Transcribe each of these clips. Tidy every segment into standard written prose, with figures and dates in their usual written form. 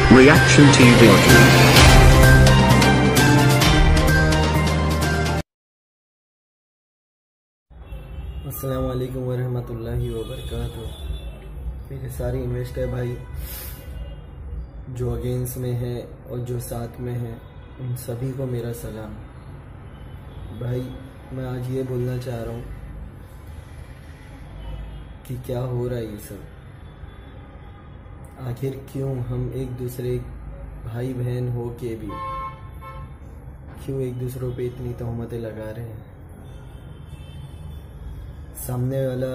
Reaction TV. अस्सलाम वालेकुम वरहमतुल्लाहि वबरकातुहू। मेरे सारे इन्वेस्टर भाई जो अगेंस्ट में है और जो साथ में है, उन सभी को मेरा सलाम। भाई मैं आज ये बोलना चाह रहा हूँ कि क्या हो रहा है ये सब। आखिर क्यों हम एक दूसरे भाई बहन हो के भी क्यों एक दूसरों पे इतनी तोहमतें लगा रहे हैं। सामने वाला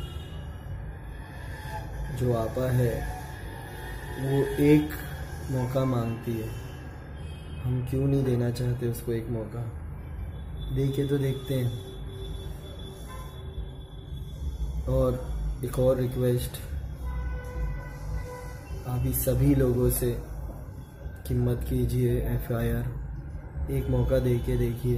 जो आपा है वो एक मौका मांगती है, हम क्यों नहीं देना चाहते उसको एक मौका। देखे तो देखते हैं। और एक और रिक्वेस्ट आप ही सभी लोगों से कि मत कीजिए FIR। एक मौका दे के देखिए,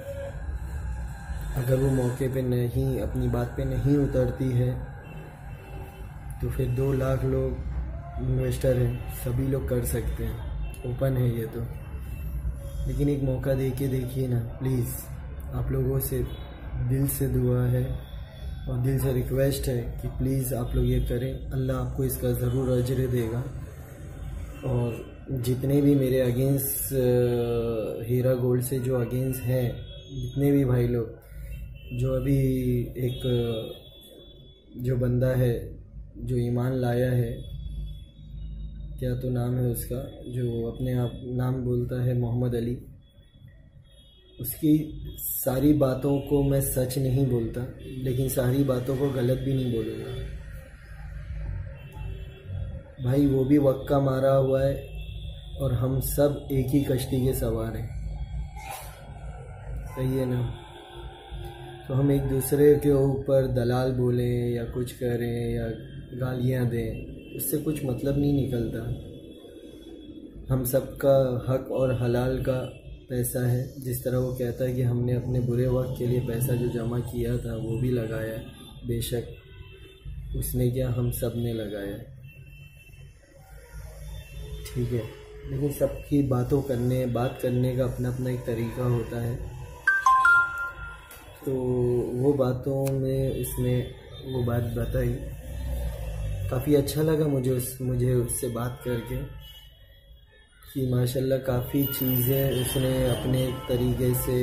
अगर वो मौके पे नहीं, अपनी बात पे नहीं उतरती है तो फिर 2 लाख लोग इन्वेस्टर हैं, सभी लोग कर सकते हैं, ओपन है ये तो। लेकिन एक मौका दे के देखिए ना प्लीज़। आप लोगों से दिल से दुआ है और दिल से रिक्वेस्ट है कि प्लीज़ आप लोग ये करें। अल्लाह आपको इसका ज़रूर अजर देगा। और जितने भी मेरे अगेंस्ट हीरा गोल्ड से जो अगेंस्ट हैं, जितने भी भाई लोग जो अभी एक जो बंदा है जो ईमान लाया है, क्या तो नाम है उसका, जो अपने आप नाम बोलता है मोहम्मद अली, उसकी सारी बातों को मैं सच नहीं बोलता, लेकिन सारी बातों को गलत भी नहीं बोलूँगा। भाई वो भी वक्त का मारा हुआ है और हम सब एक ही कश्ती के सवार हैं, सही है ना। तो हम एक दूसरे के ऊपर दलाल बोलें या कुछ करें या गालियाँ दें, उससे कुछ मतलब नहीं निकलता। हम सबका हक और हलाल का पैसा है। जिस तरह वो कहता है कि हमने अपने बुरे वक्त के लिए पैसा जो जमा किया था वो भी लगाया है, बेशक उसने क्या, हम सब ने लगाया है, ठीक है। लेकिन सबकी बात करने का अपना अपना एक तरीका होता है। तो वो बातों में इसने वो बात बताई, काफ़ी अच्छा लगा मुझे उससे बात करके कि माशाल्लाह काफ़ी चीज़ें उसने अपने तरीके से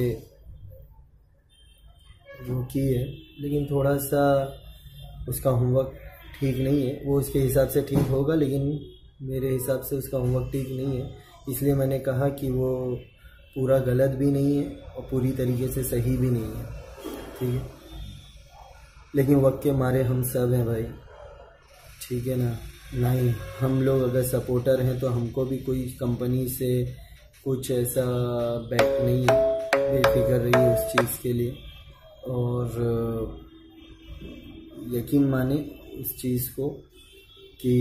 वो की है। लेकिन थोड़ा सा उसका होमवर्क ठीक नहीं है। वो उसके हिसाब से ठीक होगा, लेकिन मेरे हिसाब से उसका होमवर्क ठीक नहीं है। इसलिए मैंने कहा कि वो पूरा गलत भी नहीं है और पूरी तरीके से सही भी नहीं है, ठीक है। लेकिन वक्त के मारे हम सब हैं भाई, ठीक है ना। नहीं, हम लोग अगर सपोर्टर हैं तो हमको भी कोई कंपनी से कुछ ऐसा बैक नहीं है, बेफिक्र रही है उस चीज़ के लिए। और यकीन माने इस चीज़ को कि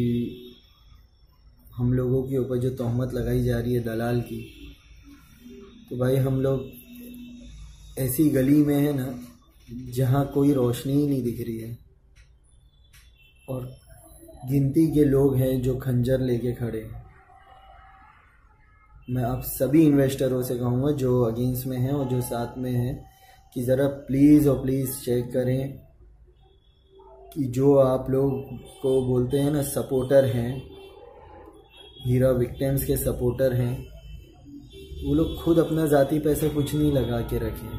हम लोगों के ऊपर जो तोहमत लगाई जा रही है दलाल की, तो भाई हम लोग ऐसी गली में है ना जहाँ कोई रोशनी ही नहीं दिख रही है और गिनती के लोग हैं जो खंजर लेके खड़े हैं। मैं आप सभी इन्वेस्टरों से कहूँगा जो अगेंस्ट में हैं और जो साथ में हैं कि ज़रा प्लीज़ और प्लीज़ चेक करें कि जो आप लोग को बोलते हैं ना सपोर्टर हैं, हीरा विक्टिम्स के सपोर्टर हैं, वो लोग खुद अपना ज़ाती पैसे कुछ नहीं लगा के रखे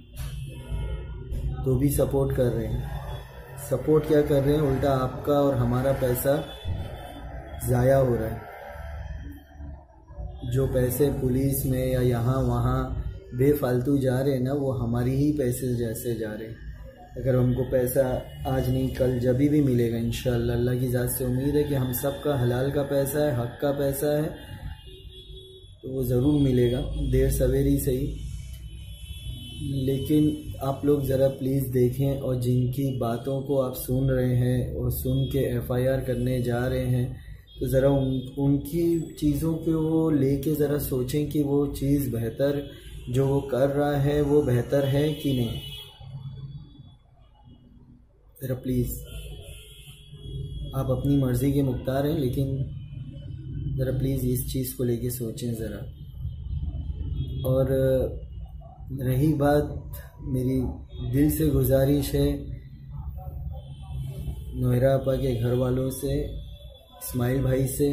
तो भी सपोर्ट कर रहे हैं। सपोर्ट क्या कर रहे हैं, उल्टा आपका और हमारा पैसा ज़ाया हो रहा है। जो पैसे पुलिस में या यहाँ वहाँ बेफालतू जा रहे हैं ना, वो हमारी ही पैसे जैसे जा रहे हैं। अगर हमको पैसा आज नहीं कल जब भी मिलेगा इंशाअल्लाह, अल्लाह की ज़ात से उम्मीद है कि हम सब का हलाल का पैसा है, हक का पैसा है, तो वो ज़रूर मिलेगा, देर सवेर ही सही। लेकिन आप लोग ज़रा प्लीज़ देखें और जिनकी बातों को आप सुन रहे हैं और सुन के FIR करने जा रहे हैं, तो ज़रा उनकी चीज़ों को लेके ज़रा सोचें कि वो चीज़ बेहतर जो वो कर रहा है वो बेहतर है कि नहीं। ज़रा प्लीज़, आप अपनी मर्ज़ी के मुख्तार हैं, लेकिन ज़रा प्लीज़ इस चीज़ को लेके सोचें ज़रा। और रही बात, मेरी दिल से गुजारिश है नौहरा आपा के घर वालों से, इस्माइल भाई से,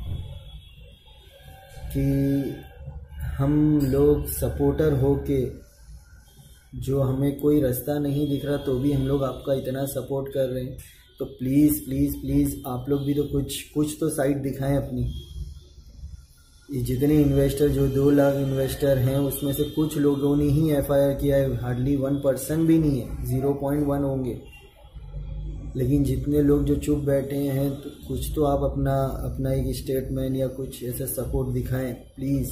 कि हम लोग सपोर्टर हो के, जो हमें कोई रास्ता नहीं दिख रहा तो भी हम लोग आपका इतना सपोर्ट कर रहे हैं, तो प्लीज़ प्लीज़ प्लीज़ आप लोग भी तो कुछ तो साइड दिखाएं अपनी। ये जितने इन्वेस्टर, जो 2 लाख इन्वेस्टर हैं, उसमें से कुछ लोगों ने ही FIR किया है, हार्डली 1% भी नहीं है, 0.1 होंगे। लेकिन जितने लोग जो चुप बैठे हैं, तो कुछ तो आप अपना एक स्टेटमेंट या कुछ ऐसा सपोर्ट दिखाएं प्लीज़,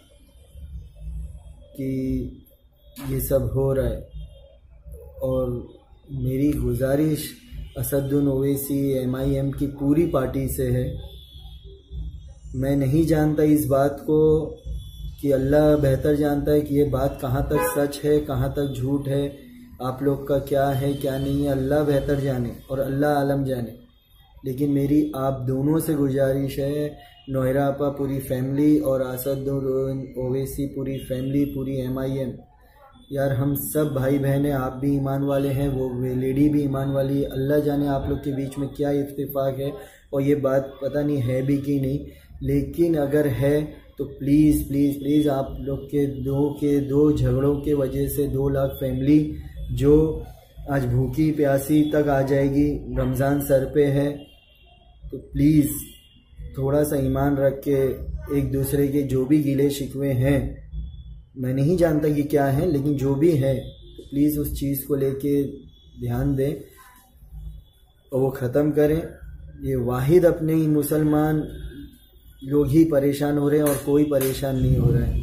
कि ये सब हो रहा है। और मेरी गुजारिश असदुद्दीन ओवैसी MIM की पूरी पार्टी से है। मैं नहीं जानता इस बात को, कि अल्लाह बेहतर जानता है कि ये बात कहाँ तक सच है, कहाँ तक झूठ है, आप लोग का क्या है क्या नहीं है, अल्लाह बेहतर जाने और अल्लाह आलम जाने। लेकिन मेरी आप दोनों से गुजारिश है, नौहरा आपा पूरी फैमिली और असदुद्दीन ओवैसी पूरी फैमिली, पूरी MIM, यार हम सब भाई बहन हैं, आप भी ईमान वाले हैं, वो लेडी भी ईमान वाली है। अल्लाह जाने आप लोग के बीच में क्या इत्तेफाक है, और ये बात पता नहीं है भी कि नहीं, लेकिन अगर है तो प्लीज़ प्लीज़ प्लीज़ आप लोग के दो झगड़ों के वजह से 2 लाख फैमिली जो आज भूखी प्यासी तक आ जाएगी, रमज़ान सर पे है, तो प्लीज़ थोड़ा सा ईमान रख के एक दूसरे के जो भी गिले शिकवे हैं, मैं नहीं जानता कि क्या है, लेकिन जो भी है तो प्लीज़ उस चीज़ को लेके ध्यान दें और वो ख़त्म करें। ये वाहिद अपने ही मुसलमान लोग ही परेशान हो रहे हैं और कोई परेशान नहीं हो रहा है।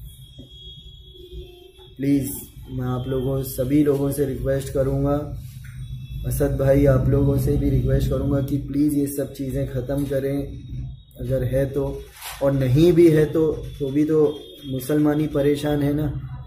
प्लीज़ मैं आप लोगों सभी लोगों से रिक्वेस्ट करूँगा, असद भाई आप लोगों से भी रिक्वेस्ट करूँगा कि प्लीज़ ये सब चीज़ें ख़त्म करें, अगर है तो, और नहीं भी है तो भी तो मुसलमान ही परेशान है ना।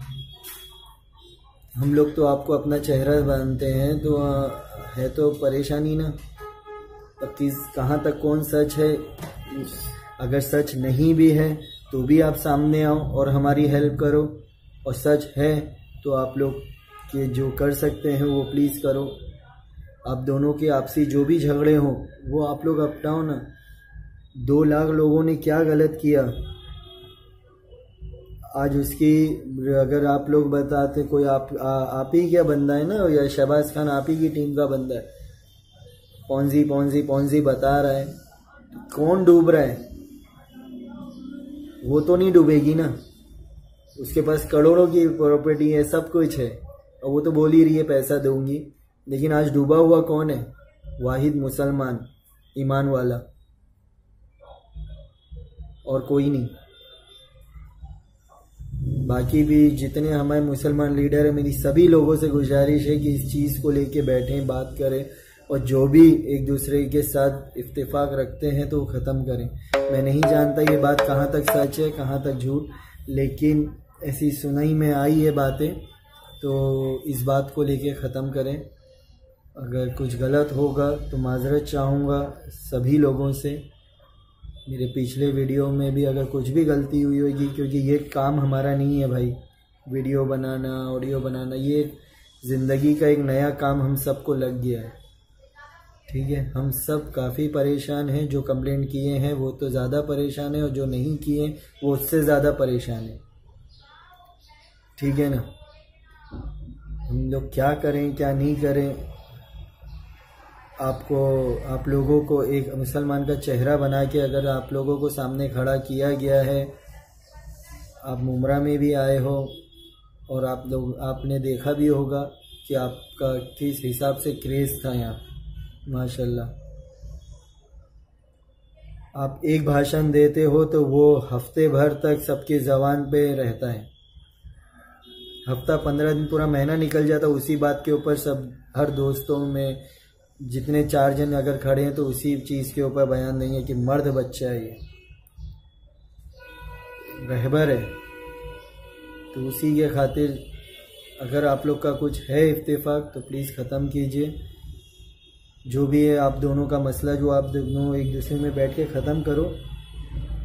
हम लोग तो आपको अपना चेहरा बांधते हैं, तो है तो परेशानी ना। अब कहाँ तक कौन सच है, अगर सच नहीं भी है तो भी आप सामने आओ और हमारी हेल्प करो, और सच है तो आप लोग के जो कर सकते हैं वो प्लीज़ करो। आप दोनों के आपसी जो भी झगड़े हों वो आप लोग अपनाओ ना। 2 लाख लोगों ने क्या गलत किया आज, उसकी अगर आप लोग बताते, कोई आप ही क्या बंदा है ना, या शहबाज खान आप ही की टीम का बंदा है, पौंजी बता रहा है, कौन डूब रहा है? वो तो नहीं डूबेगी ना, उसके पास करोड़ों की प्रॉपर्टी है, सब कुछ है, और वो तो बोल ही रही है पैसा दूंगी, लेकिन आज डूबा हुआ कौन है? वाहिद मुसलमान ईमान वाला, और कोई नहीं। बाकी भी जितने हमारे मुसलमान लीडर हैं, मेरी सभी लोगों से गुजारिश है कि इस चीज़ को लेके बैठें, बात करें, और जो भी एक दूसरे के साथ इत्तेफाक रखते हैं तो वो ख़त्म करें। मैं नहीं जानता ये बात कहाँ तक सच है, कहाँ तक झूठ, लेकिन ऐसी सुनाई में आई है बातें, तो इस बात को लेके ख़त्म करें। अगर कुछ गलत होगा तो माजरत चाहूँगा सभी लोगों से। मेरे पिछले वीडियो में भी अगर कुछ भी गलती हुई होगी, क्योंकि ये काम हमारा नहीं है भाई, वीडियो बनाना, ऑडियो बनाना, ये ज़िंदगी का एक नया काम हम सबको लग गया है, ठीक है। हम सब काफ़ी परेशान हैं, जो कंप्लेंट किए हैं वो तो ज़्यादा परेशान है, और जो नहीं किए वो उससे ज़्यादा परेशान है, ठीक है ना। हम लोग क्या करें क्या नहीं करें, आप लोगों को एक मुसलमान का चेहरा बना के अगर आप लोगों को सामने खड़ा किया गया है, आप मुमरा में भी आए हो, और आपने देखा भी होगा कि आपका किस हिसाब से क्रेज़ था यहाँ, माशाल्लाह। आप एक भाषण देते हो तो वो हफ्ते भर तक सबके ज़बान पे रहता है, हफ्ता 15 दिन पूरा महीना निकल जाता उसी बात के ऊपर। सब हर दोस्तों में जितने 4 जन अगर खड़े हैं तो उसी चीज़ के ऊपर बयान देंगे कि मर्द बच्चा है, ये रहबर है। तो उसी के खातिर अगर आप लोग का कुछ है इत्तेफाक तो प्लीज़ ख़त्म कीजिए। जो भी है आप दोनों का मसला, जो आप दोनों एक दूसरे में बैठ के ख़त्म करो,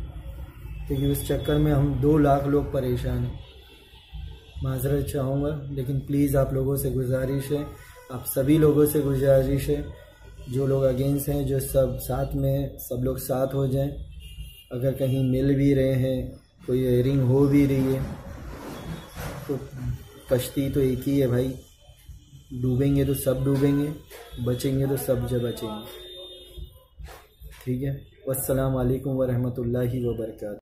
क्योंकि उस चक्कर में हम 2 लाख लोग परेशान हैं। माजरत चाहूँगा, लेकिन प्लीज़ आप लोगों से गुजारिश है, आप सभी लोगों से गुजारिश है, जो लोग अगेंस्ट हैं, जो सब साथ में हैं, सब लोग साथ हो जाएं। अगर कहीं मिल भी रहे हैं, कोई एयरिंग हो भी रही है, तो कश्ती तो एक ही है भाई, डूबेंगे तो सब डूबेंगे, बचेंगे तो सब जब बचेंगे। ठीक है। वस्सलाम वालेकुम व रहमतुल्लाहि व बरकातहू।